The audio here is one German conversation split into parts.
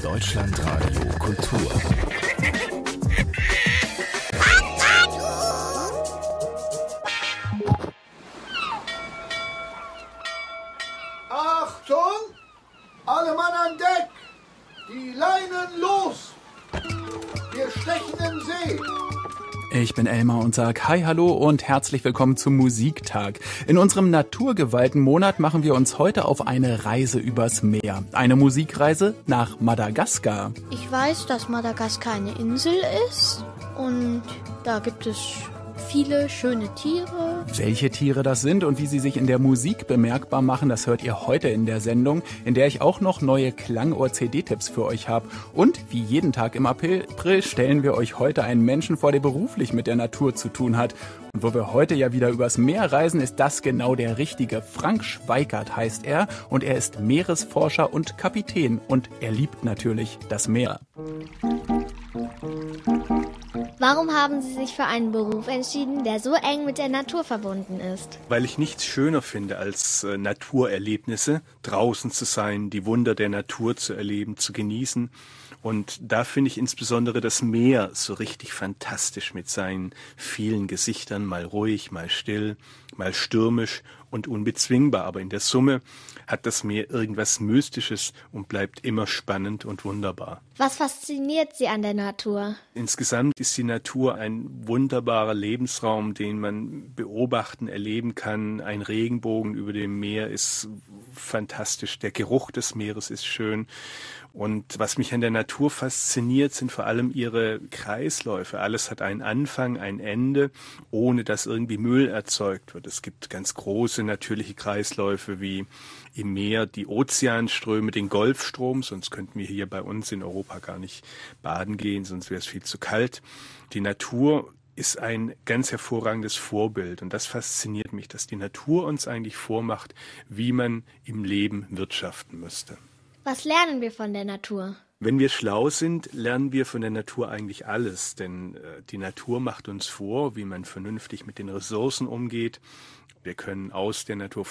Deutschlandradio Kultur. Achtung! Alle Mann an Deck! Die Leinen los! Wir stechen in See! Ich bin Elmar und sag Hi, hallo und herzlich willkommen zum Musiktag. In unserem naturgeweihten Monat machen wir uns heute auf eine Reise übers Meer. Eine Musikreise nach Madagaskar. Ich weiß, dass Madagaskar eine Insel ist und da gibt es viele schöne Tiere. Welche Tiere das sind und wie sie sich in der Musik bemerkbar machen, das hört ihr heute in der Sendung, in der ich auch noch neue Klangohr-CD-Tipps für euch habe. Und wie jeden Tag im April stellen wir euch heute einen Menschen vor, der beruflich mit der Natur zu tun hat. Und wo wir heute ja wieder übers Meer reisen, ist das genau der richtige. Frank Schweikart heißt er und er ist Meeresforscher und Kapitän und er liebt natürlich das Meer. Warum haben Sie sich für einen Beruf entschieden, der so eng mit der Natur verbunden ist? Weil ich nichts schöner finde als Naturerlebnisse, draußen zu sein, die Wunder der Natur zu erleben, zu genießen. Und da finde ich insbesondere das Meer so richtig fantastisch mit seinen vielen Gesichtern, mal ruhig, mal still, mal stürmisch und unbezwingbar. Aber in der Summe hat das Meer irgendwas Mystisches und bleibt immer spannend und wunderbar. Was fasziniert Sie an der Natur? Insgesamt ist die Natur ein wunderbarer Lebensraum, den man beobachten, erleben kann. Ein Regenbogen über dem Meer ist fantastisch. Der Geruch des Meeres ist schön. Und was mich an der Natur fasziniert, sind vor allem ihre Kreisläufe. Alles hat einen Anfang, ein Ende, ohne dass irgendwie Müll erzeugt wird. Es gibt ganz große natürliche Kreisläufe wie im Meer die Ozeanströme, den Golfstrom, sonst könnten wir hier bei uns in Europa gar nicht baden gehen, sonst wäre es viel zu kalt. Die Natur ist ein ganz hervorragendes Vorbild und das fasziniert mich, dass die Natur uns eigentlich vormacht, wie man im Leben wirtschaften müsste. Was lernen wir von der Natur? Wenn wir schlau sind, lernen wir von der Natur eigentlich alles, denn die Natur macht uns vor, wie man vernünftig mit den Ressourcen umgeht. Wir können aus der Natur,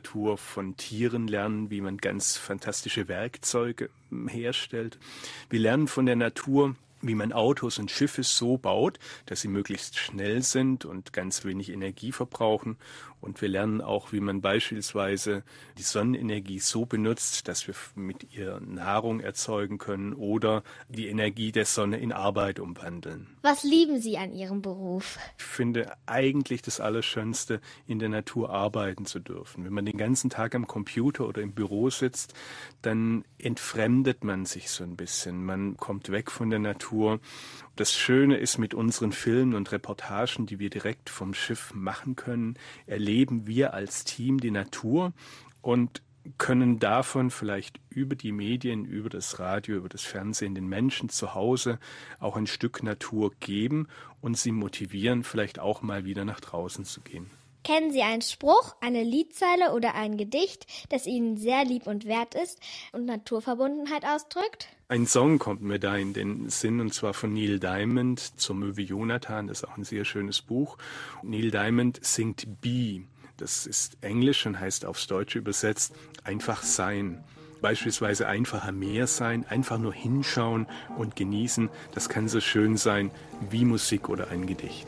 von Tieren lernen, wie man ganz fantastische Werkzeuge herstellt. Wir lernen von der Natur, wie man Autos und Schiffe so baut, dass sie möglichst schnell sind und ganz wenig Energie verbrauchen. Und wir lernen auch, wie man beispielsweise die Sonnenenergie so benutzt, dass wir mit ihr Nahrung erzeugen können oder die Energie der Sonne in Arbeit umwandeln. Was lieben Sie an Ihrem Beruf? Ich finde eigentlich das Allerschönste, in der Natur arbeiten zu dürfen. Wenn man den ganzen Tag am Computer oder im Büro sitzt, dann entfremdet man sich so ein bisschen. Man kommt weg von der Natur. Das Schöne ist, mit unseren Filmen und Reportagen, die wir direkt vom Schiff machen können, erleben wir als Team die Natur und können davon vielleicht über die Medien, über das Radio, über das Fernsehen den Menschen zu Hause auch ein Stück Natur geben und sie motivieren, vielleicht auch mal wieder nach draußen zu gehen. Kennen Sie einen Spruch, eine Liedzeile oder ein Gedicht, das Ihnen sehr lieb und wert ist und Naturverbundenheit ausdrückt? Ein Song kommt mir da in den Sinn, und zwar von Neil Diamond zur Möwe Jonathan. Das ist auch ein sehr schönes Buch. Neil Diamond singt Be. Das ist Englisch und heißt aufs Deutsche übersetzt einfach sein. Beispielsweise einfach am Meer sein, einfach nur hinschauen und genießen. Das kann so schön sein wie Musik oder ein Gedicht.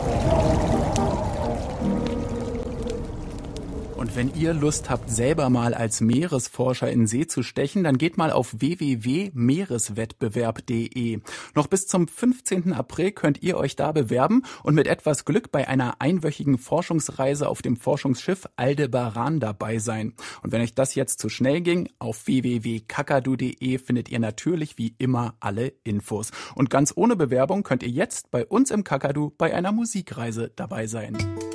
Und wenn ihr Lust habt, selber mal als Meeresforscher in See zu stechen, dann geht mal auf www.meereswettbewerb.de. Noch bis zum 15. April könnt ihr euch da bewerben und mit etwas Glück bei einer einwöchigen Forschungsreise auf dem Forschungsschiff Aldebaran dabei sein. Und wenn euch das jetzt zu schnell ging, auf www.kakadu.de findet ihr natürlich wie immer alle Infos. Und ganz ohne Bewerbung könnt ihr jetzt bei uns im Kakadu bei einer Musikreise dabei sein.